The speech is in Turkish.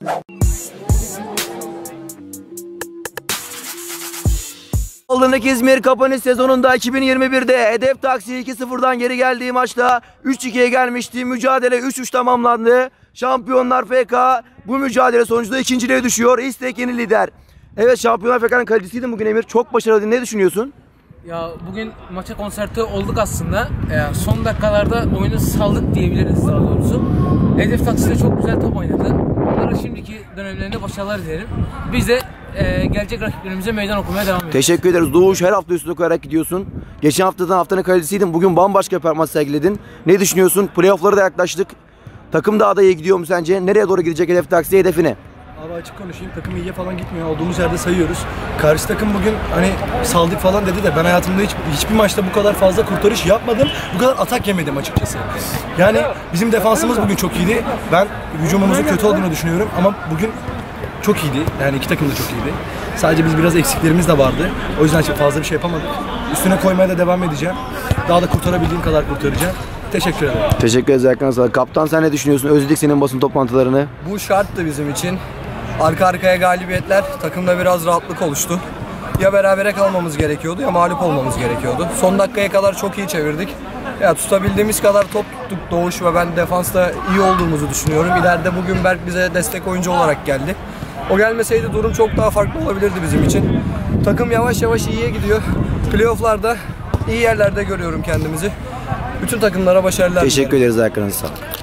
Alınık İzmir kapanış sezonunda 2021'de Hedef Taksi 2-0'dan geri geldiği maçta 3-2'ye gelmişti. Mücadele 3-3 tamamlandı. Şampiyonlar FK bu mücadele sonucunda ikinciliğe düşüyor. İstek yeni lider. Evet, Şampiyonlar FK'nın kalitesiydin bugün Emir. Çok başarılı. Ne düşünüyorsun? Ya bugün maça konsantre olduk aslında. Son dakikalarda oyunu saldık diyebiliriz daha doğrusu. Hedef Taksi de çok güzel top oynadı. Onlara şimdiki dönemlerinde başarılar dilerim. Biz de gelecek rakiplerimize meydan okumaya devam ediyoruz. Teşekkür ederiz. Doğuş, her hafta üstüne koyarak gidiyorsun. Geçen haftadan haftanın kalitesiydin. Bugün bambaşka bir performans sergiledin. Ne düşünüyorsun? Playoff'lara da yaklaştık. Takım daha da iyi gidiyor mu sence? Nereye doğru gidecek Hedef Taksi hedefine? Abi açık konuşayım, takım iyiye falan gitmiyor. Olduğumuz yerde sayıyoruz. Karşı takım bugün hani saldık falan dedi de ben hayatımda hiçbir maçta bu kadar fazla kurtarış yapmadım. Bu kadar atak yemedim açıkçası. Yani bizim defansımız bugün çok iyiydi. Ben hücumumuzun kötü olduğunu düşünüyorum ama bugün çok iyiydi. Yani iki takım da çok iyiydi. Sadece biz biraz eksiklerimiz de vardı. O yüzden fazla bir şey yapamadık. Üstüne koymaya da devam edeceğim. Daha da kurtarabildiğim kadar kurtaracağım. Teşekkür ederim. Teşekkür ederiz Erkan sana. Kaptan, sen ne düşünüyorsun? Özledik senin basın toplantılarını. Bu şarttı bizim için. Arka arkaya galibiyetler, takımda biraz rahatlık oluştu. Ya berabere kalmamız gerekiyordu ya mağlup olmamız gerekiyordu. Son dakikaya kadar çok iyi çevirdik. Ya tutabildiğimiz kadar top tuttuk Doğuş ve ben defansta iyi olduğumuzu düşünüyorum. İleride bugün Berk bize destek oyuncu olarak geldi. O gelmeseydi durum çok daha farklı olabilirdi bizim için. Takım yavaş yavaş iyiye gidiyor. Playoff'larda iyi yerlerde görüyorum kendimizi. Bütün takımlara başarılar. Teşekkür ederiz Erkan, sağ ol.